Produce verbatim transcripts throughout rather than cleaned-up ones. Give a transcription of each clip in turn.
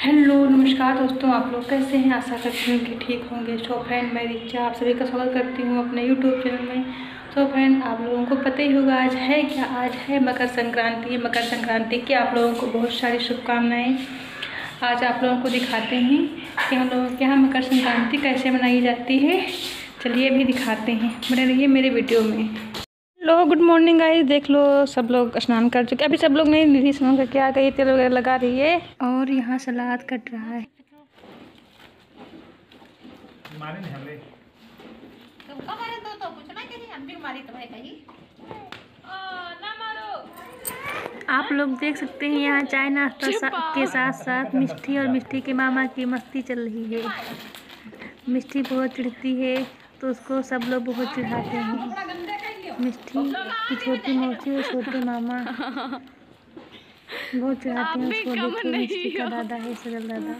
Hello नमस्कार दोस्तों, आप लोग कैसे हैं। आशा करती हूँ कि ठीक होंगे। सो फ्रेंड, मैं रिचा आप सभी का स्वागत करती हूँ अपने यूट्यूब चैनल में। सो फ्रेंड, आप लोगों को पता ही होगा आज है क्या। आज है मकर संक्रांति। मकर संक्रांति की आप लोगों को बहुत सारी शुभकामनाएं। आज आप लोगों को दिखाते हैं कि हम लोगों के यहाँ मकर संक्रांति कैसे मनाई जाती है। चलिए अभी दिखाते हैं, बने रहिए मेरे वीडियो में। लो गुड मॉर्निंग गाइस, देख लो सब लोग स्नान कर चुके। अभी सब लोग नहीं निधि स्नान करके आ गई, तेल वगैरह लगा रही है और यहाँ सलाद कट रहा है। आप लोग देख सकते हैं यहाँ चाय नाश्ता सा, के साथ साथ मिष्टी और मिष्टी के मामा की मस्ती चल रही है। मिष्टी बहुत चिढ़ती है तो उसको सब लोग बहुत चिढ़ाते हैं। मिष्टी की छोटी मौसी और छोटे मामा बहुत चिढ़ाते हैं उसको। देखिए मिष्टी का दादा है सरल दादा,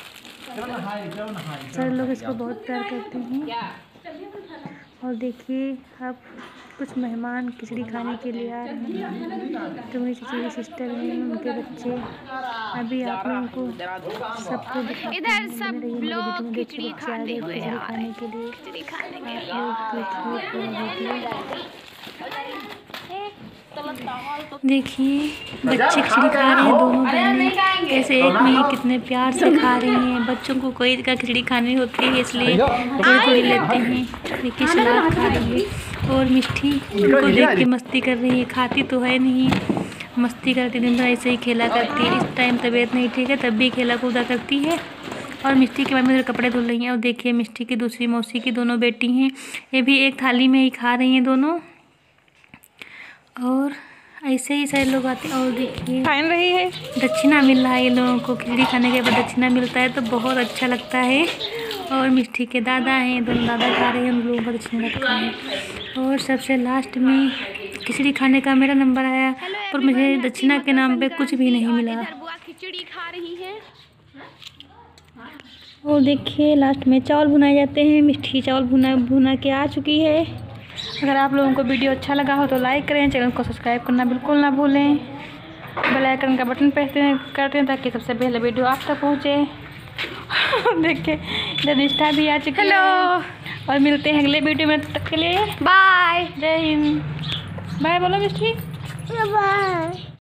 सारे लोग इसको बहुत प्यार करते हैं। और देखिए अब कुछ मेहमान खिचड़ी खाने के लिए आ रहे हैं। तो मेरी चचेरी सिस्टर हैं, उनके बच्चे। अभी आप लोगों को सबको दिखाते हैं। सब लोग खिचड़ी खाने हुए खाने के लिए खिचड़ी खाने के देखिए बच्चे खिचड़ी खा रहे हैं। दोनों बहनें कैसे एक में ही कितने प्यार से खा रही हैं। बच्चों को कोई का खिचड़ी खानी होती है इसलिए थोड़ी थोड़ी लेते हैं। देखिए सलाद खा रही है और मिष्टी उनको देख के मस्ती कर रही है। खाती तो है नहीं, मस्ती करती दिन भर ऐसे ही खेला करती है। इस टाइम तबीयत नहीं ठीक है तब भी खेला कूदा करती है। और मिष्टी के बाद में कपड़े धुल रही हैं। और देखिए मिष्टी की दूसरी मौसी की दोनों बेटी हैं, ये भी एक थाली में ही खा रही हैं दोनों। और ऐसे ही सारे लोग आते हैं। और देखिए खान रही है, दक्षिणा मिल रहा है ये लोगों को। खिचड़ी खाने के बाद दक्षिणा मिलता है तो बहुत अच्छा लगता है। और मिष्टी के दादा हैं, दोनों दादा खा रहे हैं, उन लोगों को दक्षिणा रखा है। और सबसे लास्ट में खिचड़ी खाने का मेरा नंबर आया पर मुझे दक्षिणा के नाम पे कुछ भी नहीं मिला। खिचड़ी खा रही है। और देखिए लास्ट में चावल भुनाए जाते हैं। मिष्टी चावल भुना भुना के आ चुकी है। अगर आप लोगों को वीडियो अच्छा लगा हो तो लाइक करें, चैनल को सब्सक्राइब करना बिल्कुल ना भूलें। बेल आइकन का बटन प्रेस करते हैं ताकि सबसे पहले वीडियो आप तक पहुँचे। देखिए इधर निष्ठा भी आ चुकी है। और मिलते हैं अगले वीडियो में, तब तक के लिए बाय। जय हिंद। बाय बोलो मिष्टी। बाय।